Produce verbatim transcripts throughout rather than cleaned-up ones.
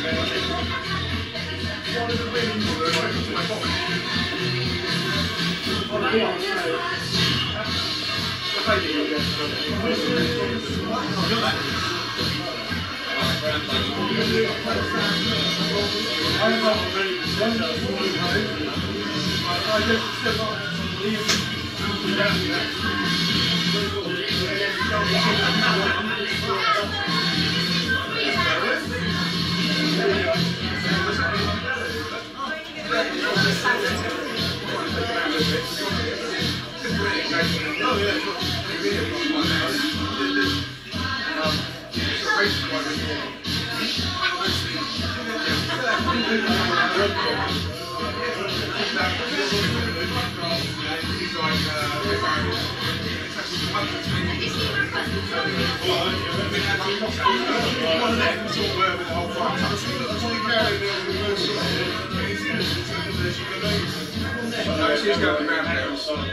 She's going around there.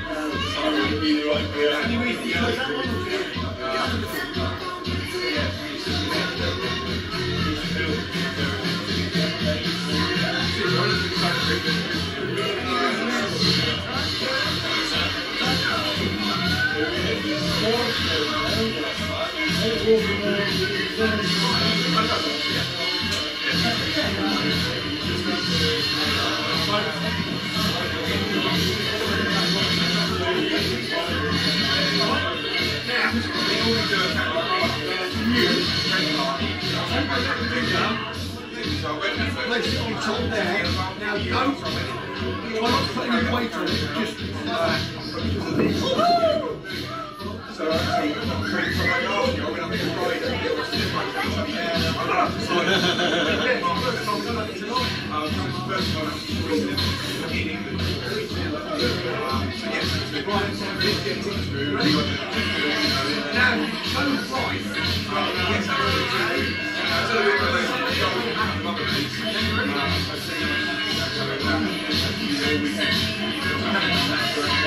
Place it on top there. Now don't try not to put any weight on it, just so actually, from my last job, when I'm in Friday, it was just like first time I'm in England. So yes, it's getting through. Now, show the price. Yes, absolutely. So we're going to show the other piece. I see coming down the weekend.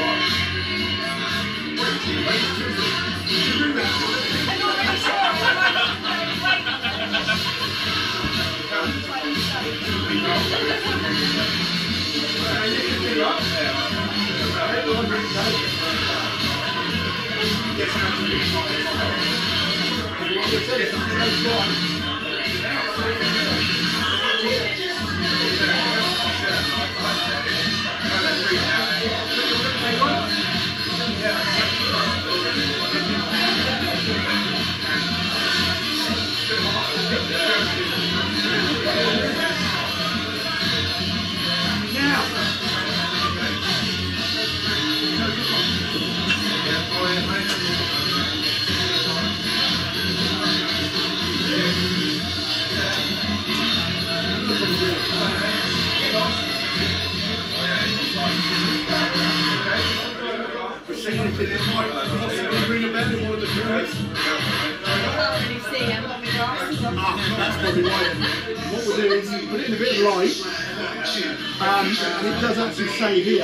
That's probably why. What we'll do is put it in a bit of light, um, and it does actually say here,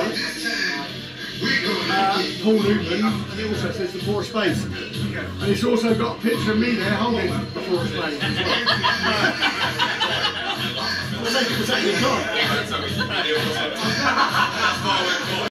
uh, Paul Newman, and it also says the Four Spades. And it's also got a picture of me there holding the Four Spades as well. Was that your time?